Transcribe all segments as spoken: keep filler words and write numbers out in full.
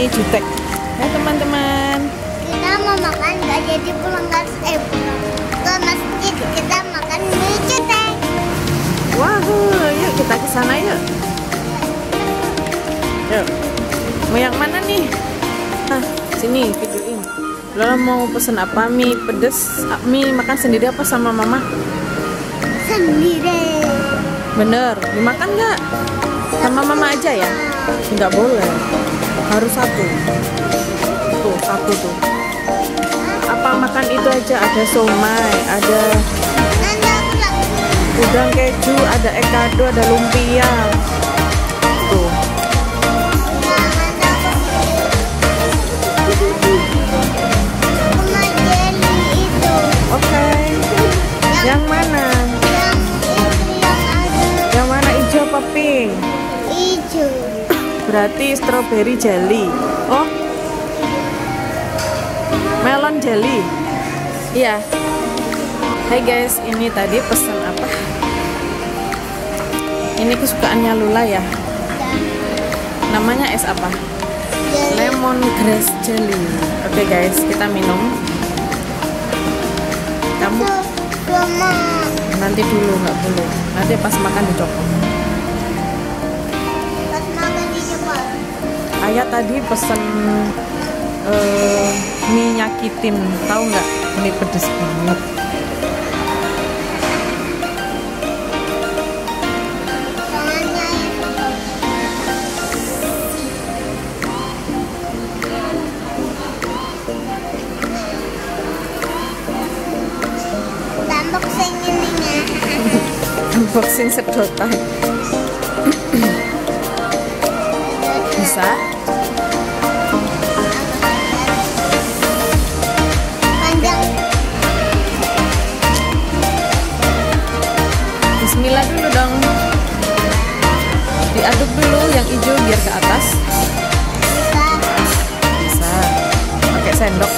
jutek. Ya teman-teman. Kita mau makan nggak jadi pulang nggak eh pulang ke masjid, kita makan mie jutek. Wah, yuk kita ke sana yuk. Yuk. Mau yang mana nih? Nah, sini videoin. Lola mau pesen apa? Mie pedes, mie makan sendiri apa sama mama? Sendiri. Bener, dimakan nggak? Sama mama aja ya? Nggak boleh, harus satu. Tuh, satu tuh. Apa makan itu aja? Ada somai, ada udang keju, ada ekado, ada lumpia. Tuh. Oke. Yang mana? Yang mana, hijau apa pink? Hijau. Berarti strawberry jelly. Oh, melon jelly. Iya. Hai guys, ini tadi pesan apa? Ini kesukaannya Lula ya. Namanya es apa? Lemon grass jelly. Oke guys, kita minum. Kamu nanti dulu, nggak boleh. Nanti pas makan dicopot. Pas makan dicopot. Ayah tadi pesen uh, mie nyakitin, tahu nggak? Ini pedes banget. Unboxing ininya. Unboxing sedotan. Bisa? Panjang. Bismillah dulu dong. Diaduk dulu yang hijau biar ke atas. Bisa. Bisa. Pakai sendok.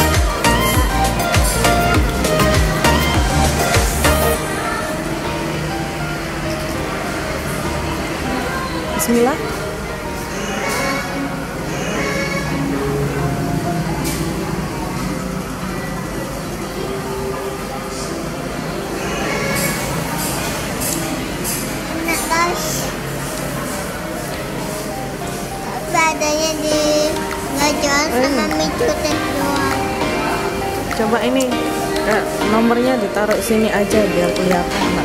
Bismillah. Enak guys. Badannya di nggak jual sama mie jutek doang. Coba ini eh, nomornya ditaruh sini aja biar kelihatan Mbak.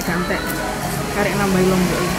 gantek karek nambahi lombok ini.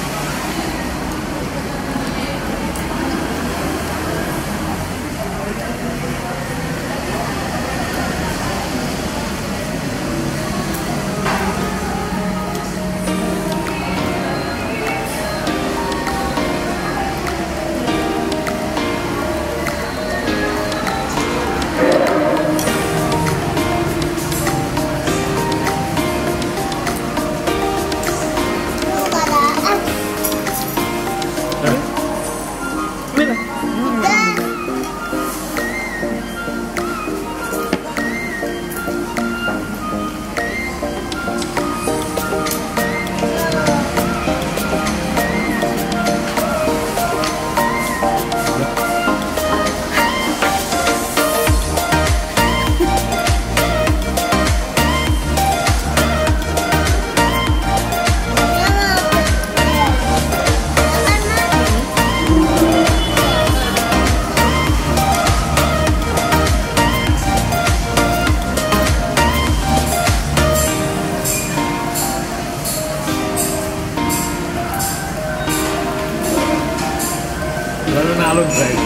Lalu nalun guys.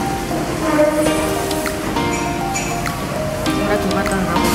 Ora Jumatan kamu.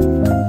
Dadah.